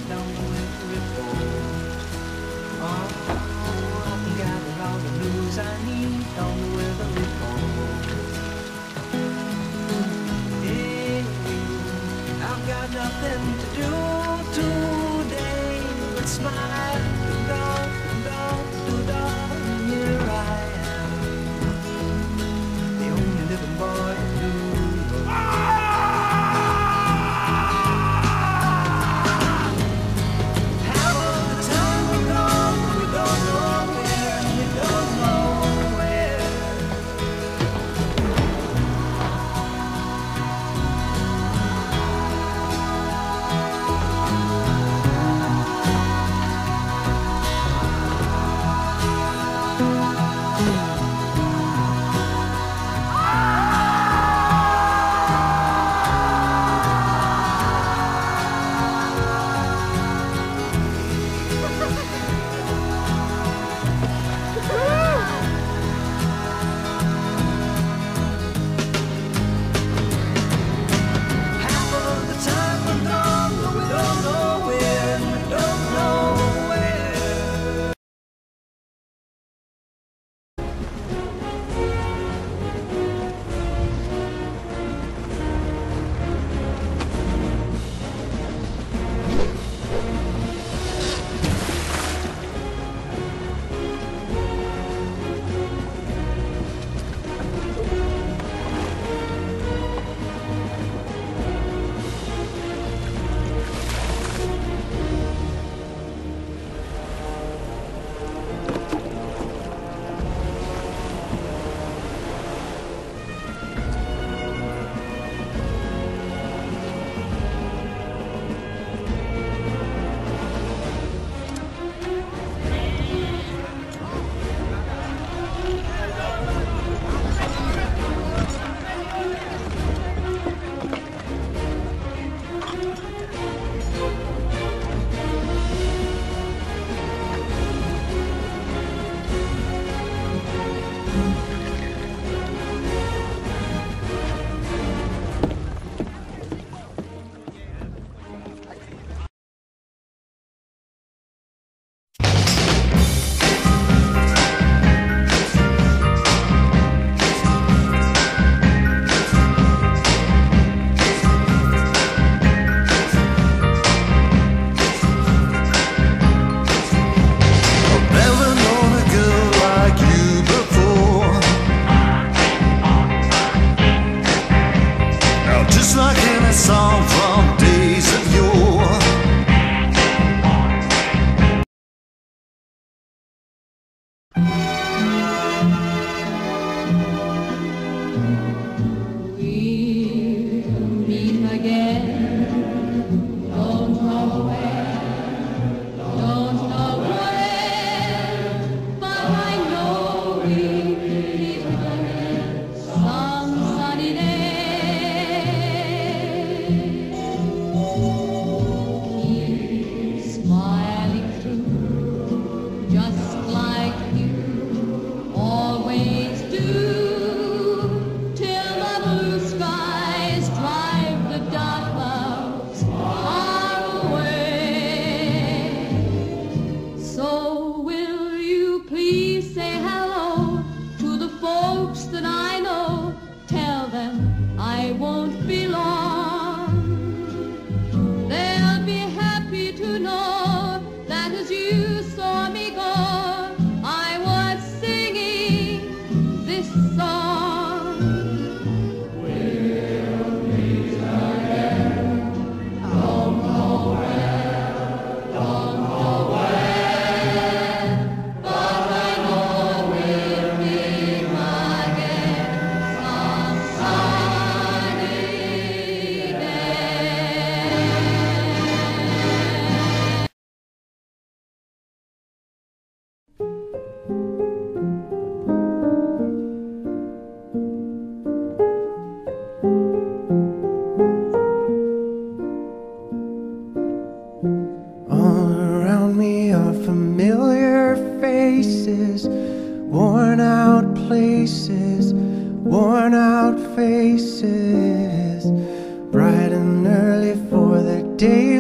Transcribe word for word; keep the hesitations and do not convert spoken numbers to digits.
down the river it goes. Oh, I can gather all the blues I need down the river it goes. Hey, I've got nothing to do today but smile and go, and go, do the, here I am, the only living boy blue. Worn out places, worn out faces, bright and early for the day